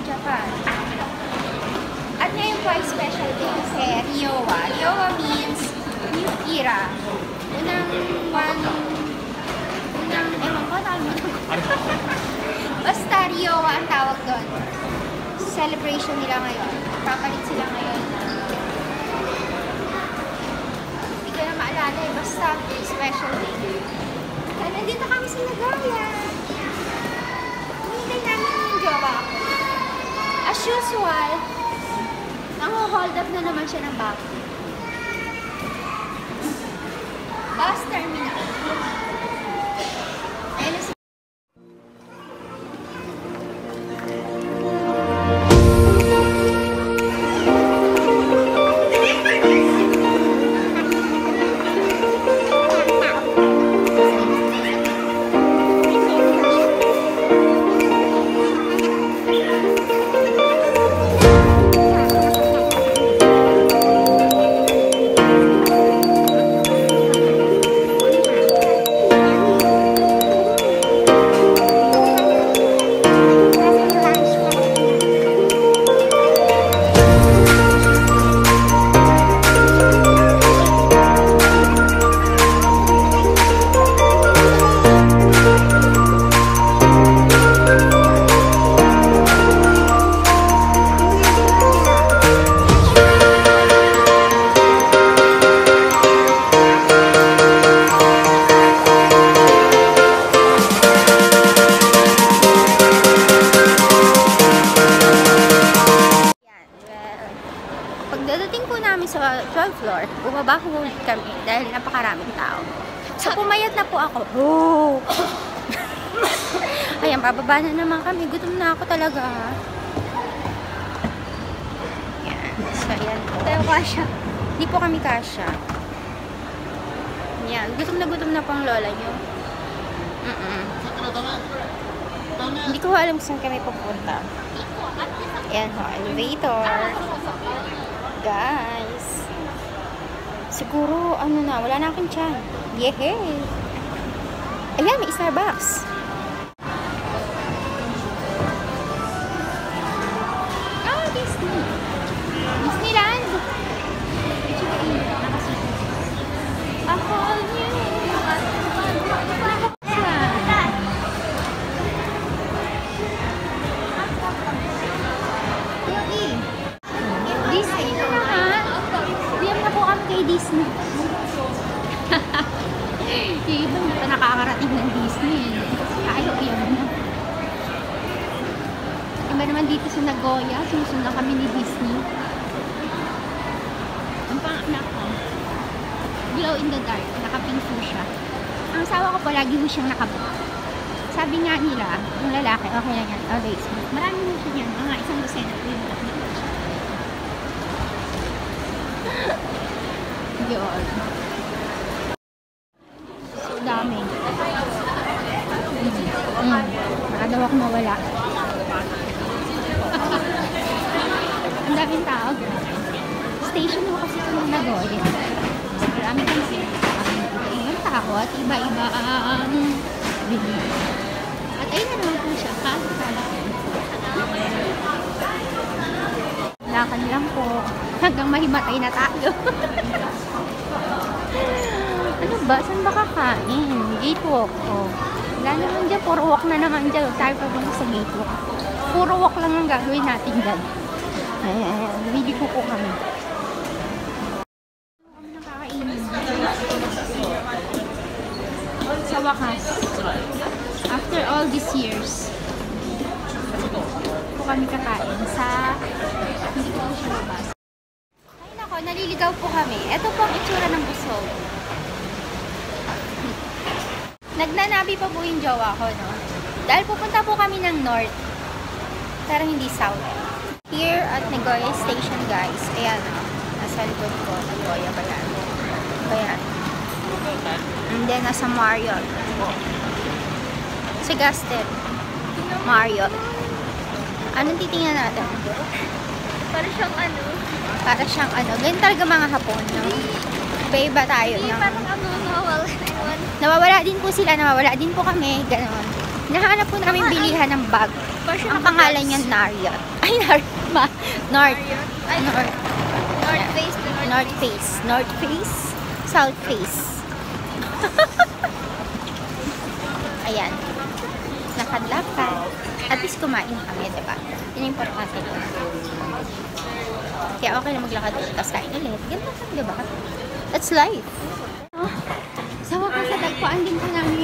Japan. At ngayon po ay special day kasi Reiwa. Reiwa means new era. Ewan ko, basta Reiwa ang tawag doon. Celebration nila ngayon. Papalit sila ngayon. Hindi ko na maalala eh. Basta special day. At nandito kami sa Nagoya. Hinintay namin yung jowa ko. As usual, nang-hold up na naman siya ng bag. Bus terminal. Ayun na si pagdating po namin sa 12th floor, bumaba po ulit kami dahil napakaraming tao. So, pumayat na po ako. Oh! Ayan, bababa na naman kami. Gutom na ako talaga. Ayan. So, ayan. Tayo kasya. Hindi po kami kasya. Ayan. Gutom na po ang lola nyo. Hindi ko alam kung saan kami pupunta. Ayan ho, elevator. Guys, siguro, ano na, wala na akong tiyan. Yehey! Ayan, may Starbucks. Oh, Disney. Disneyland. A whole new Disney. Diyan na po kami kay Disney. Yung iba hindi pa nakakarating ng Disney. Ayaw yan na. Iba naman dito sa Nagoya, sinusundan kami ni Disney. Ang panganak ko, glow in the dark, nakapink po siya. Ang asawa ko palagi mo siyang nakabook. Sabi nga nila, yung lalaki, okay lang yan, always. Marami mo siya yan, mga isang dosena po yung yun. So, dami. Baka daw ako mawala. Ang daming tao. Station mo kasi ito ng Nagoya. Marami kang ibang tao at iba-iba ang bili. At ayun na naman po siya. Lakan lang po. Hanggang mahimatay na tayo. Ano ba? Saan ba kakain? Gate walk. Oh. Wala naman dyan. Puro walk na naman dyan. Tayo pa ba sa gate walk? Puro walk lang ang gagawin natin dyan. Ayan. Hindi ko po kami. Kami nakakainin. Sa wakas. After all these years. Po kami kakain sa hindi ko po siya labas. Ay nako, naliligaw po kami. Ito po ang itsura ng busog. Nagnanabi pa po yung jowa ko, no? Dahil pupunta po kami ng north. Pero hindi south. Here at Nagoya Station, guys. Ayan, no? Nasa likod ko. Nagoya ba yan? Ayan. And then, nasa Marriott. Sa Gaston. Marriott. Anong titingnan natin? Para siyang ano? Para siyang ano. Ganyan talaga mga Hapon, no? Iba-iba tayo. Hindi, parang ano, nawawala. Nawawala din po sila. Nawawala din po kami. Ganon. Nahanap po namin bilihan ng bag. Ang pangalan niya Marriott. Ay, North. Ay, North. North Face to North Face. North Face. South Face. Ayan. Nakadlakad. At least kumain kami, diba? Yun yung importante doon. Kaya okay na maglakad ulit. Tapos kain ulit. Ganun lang, diba? That's life. Sa wakas, natagpuan din po namin